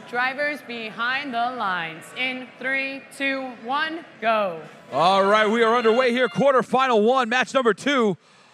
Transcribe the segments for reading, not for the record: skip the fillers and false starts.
Drivers behind the lines. In 3, 2, 1, go. All right, we are underway here. Quarterfinal one, match number 2.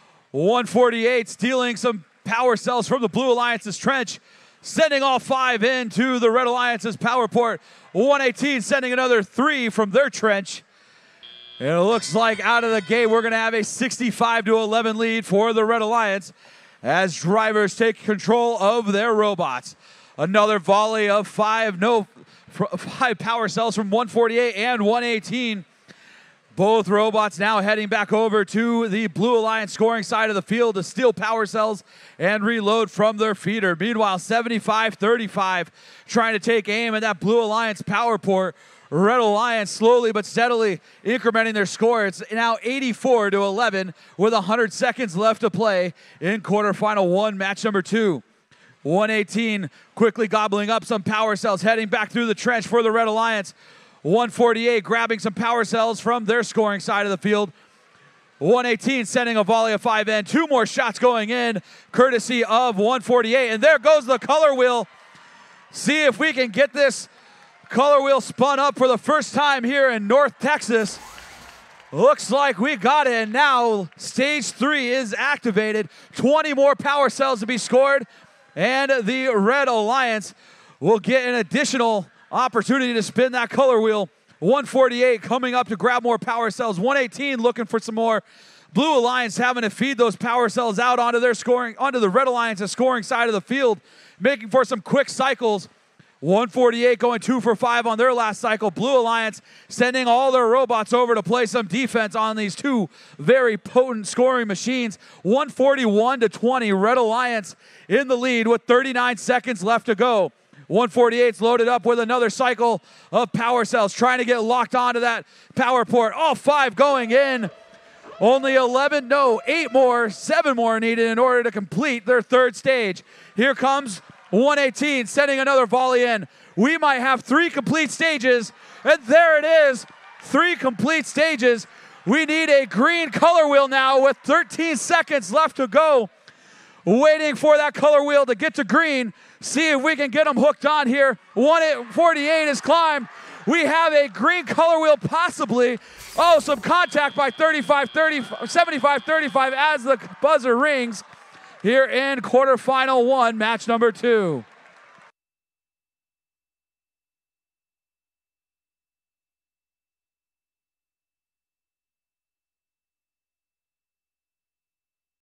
148 stealing some power cells from the Blue Alliance's trench, sending all 5 into the Red Alliance's power port. 118 sending another 3 from their trench. And it looks like out of the gate, we're going to have a 65-11 lead for the Red Alliance as drivers take control of their robots. Another volley of 5 power cells from 148 and 118. Both robots now heading back over to the Blue Alliance scoring side of the field to steal power cells and reload from their feeder. Meanwhile, 75-35 trying to take aim at that Blue Alliance power port. Red Alliance slowly but steadily incrementing their score. It's now 84-11 with 100 seconds left to play in quarterfinal 1, match number 2. 118 quickly gobbling up some power cells, heading back through the trench for the Red Alliance. 148 grabbing some power cells from their scoring side of the field. 118 sending a volley of 5 in. 2 more shots going in, courtesy of 148. And there goes the color wheel. See if we can get this color wheel spun up for the first time here in North Texas. Looks like we got it, and now stage 3 is activated. 20 more power cells to be scored, and the Red Alliance will get an additional opportunity to spin that color wheel. 148 coming up to grab more power cells. 118 looking for some more. Blue Alliance having to feed those power cells out onto the Red Alliance's scoring side of the field, making for some quick cycles. 148 going 2 for 5 on their last cycle. Blue Alliance sending all their robots over to play some defense on these 2 very potent scoring machines. 141-20, Red Alliance in the lead with 39 seconds left to go. 148's loaded up with another cycle of power cells, trying to get locked onto that power port. All 5 going in. Only 7 more needed in order to complete their 3rd stage. Here comes 118 sending another volley in. We might have 3 complete stages, and there it is, 3 complete stages. We need a green color wheel now with 13 seconds left to go. Waiting for that color wheel to get to green. See if we can get them hooked on here. 148 is climbed. We have a green color wheel possibly. Oh, some contact by 75-35 as the buzzer rings here in quarterfinal 1, match number 2.